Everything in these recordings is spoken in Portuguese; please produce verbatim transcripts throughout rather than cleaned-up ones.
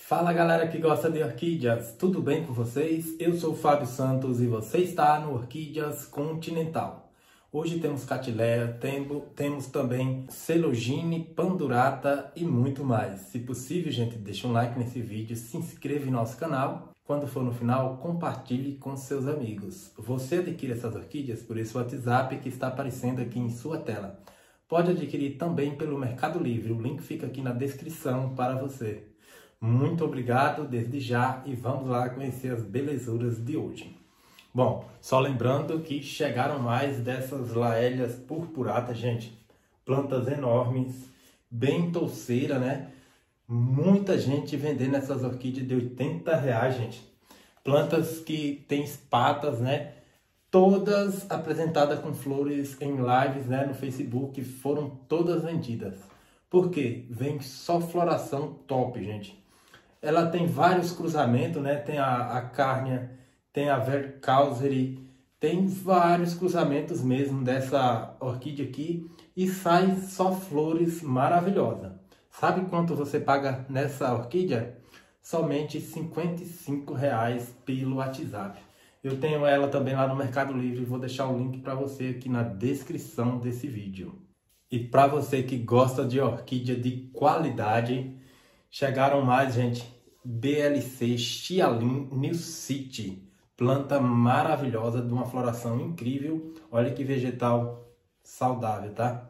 Fala galera que gosta de orquídeas, tudo bem com vocês? Eu sou o Fábio Santos e você está no Orquídeas Continental. Hoje temos Catileia, temo, temos também Celogine, Pandurata e muito mais. Se possível, gente, deixa um like nesse vídeo, se inscreva em nosso canal. Quando for no final, compartilhe com seus amigos. Você adquire essas orquídeas por esse WhatsApp que está aparecendo aqui em sua tela. Pode adquirir também pelo Mercado Livre, o link fica aqui na descrição para você. Muito obrigado desde já e vamos lá conhecer as belezuras de hoje. Bom, só lembrando que chegaram mais dessas laélias purpurata, gente. Plantas enormes, bem touceira, né? Muita gente vendendo essas orquídeas de oitenta reais, gente. Plantas que têm espatas, né? Todas apresentadas com flores em lives, né? No Facebook, foram todas vendidas. Por quê? Vem só floração top, gente. Ela tem vários cruzamentos, né? Tem a, a Cárnea, tem a Verkauseri, tem vários cruzamentos mesmo dessa orquídea aqui e sai só flores maravilhosas. Sabe quanto você paga nessa orquídea? Somente cinquenta e cinco reais pelo WhatsApp. Eu tenho ela também lá no Mercado Livre, vou deixar o link para você aqui na descrição desse vídeo. E para você que gosta de orquídea de qualidade, chegaram mais, gente, B L C Xiaolin New City. Planta maravilhosa, de uma floração incrível. Olha que vegetal saudável, tá?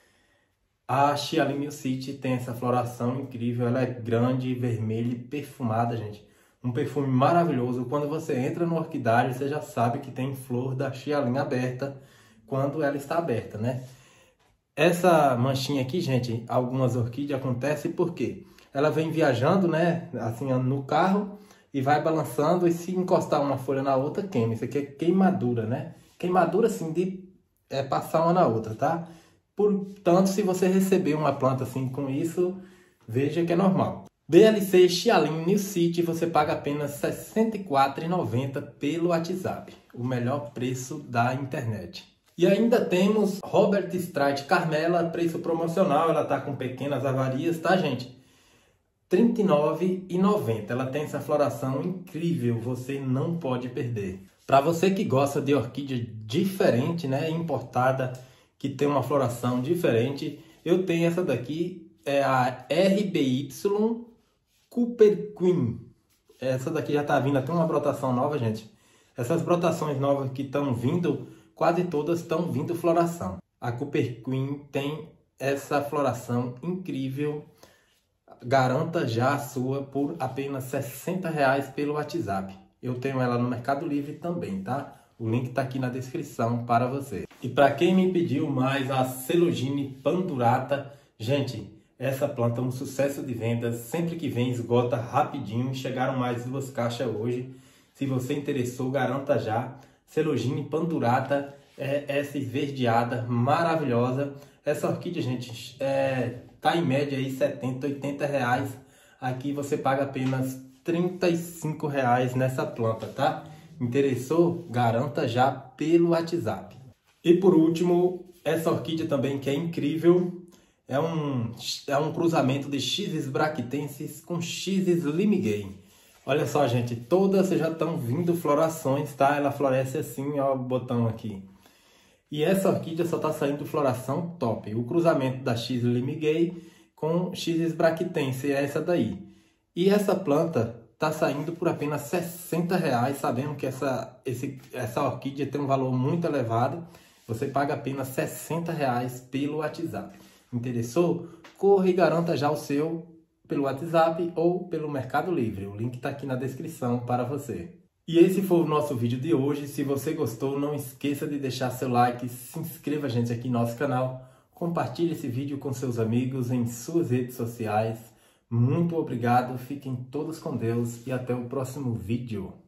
A Xiaolin New City tem essa floração incrível. Ela é grande, vermelha e perfumada, gente. Um perfume maravilhoso. Quando você entra no orquidário, você já sabe que tem flor da Xiaolin aberta quando ela está aberta, né? Essa manchinha aqui, gente, algumas orquídeas acontecem porque ela vem viajando, né, assim, no carro e vai balançando e se encostar uma folha na outra, queima. Isso aqui é queimadura, né? Queimadura, assim, de é, passar uma na outra, tá? Portanto, se você receber uma planta assim com isso, veja que é normal. B L C Xiaolin New City, você paga apenas sessenta e quatro reais e noventa centavos pelo WhatsApp. O melhor preço da internet. E ainda temos Robert Strite Carmela, preço promocional. Ela tá com pequenas avarias, tá, gente? trinta e nove reais e noventa centavos. Ela tem essa floração incrível, você não pode perder. Para você que gosta de orquídea diferente, né, importada, que tem uma floração diferente, eu tenho essa daqui, é a R B Y Cooper Queen. Essa daqui já tá vindo, tem uma brotação nova, gente. Essas brotações novas que estão vindo, quase todas estão vindo floração. A Cooper Queen tem essa floração incrível. Garanta já a sua por apenas sessenta reais pelo WhatsApp. Eu tenho ela no Mercado Livre também, tá? O link tá aqui na descrição para você. E para quem me pediu mais a Celogine Pandurata, gente, essa planta é um sucesso de vendas. Sempre que vem esgota rapidinho. Chegaram mais duas caixas hoje. Se você interessou, garanta já. Celogine Pandurata é essa esverdeada maravilhosa. Essa orquídea, gente, é, tá em média aí setenta, oitenta reais. Aqui você paga apenas trinta e cinco reais nessa planta, tá? Interessou? Garanta já pelo WhatsApp. E por último, essa orquídea também que é incrível. É um, é um cruzamento de X bractensis com X limigay. Olha só, gente, todas já estão vindo florações, tá? Ela floresce assim, ó, o botão aqui. E essa orquídea só está saindo floração top. O cruzamento da X limigay com X bractensis é essa daí. E essa planta está saindo por apenas sessenta reais, sabendo que essa, esse, essa orquídea tem um valor muito elevado. Você paga apenas sessenta reais pelo WhatsApp. Interessou? Corre e garanta já o seu pelo WhatsApp ou pelo Mercado Livre. O link está aqui na descrição para você. E esse foi o nosso vídeo de hoje. Se você gostou, não esqueça de deixar seu like, se inscreva a gente aqui no nosso canal, compartilhe esse vídeo com seus amigos em suas redes sociais. Muito obrigado, fiquem todos com Deus e até o próximo vídeo.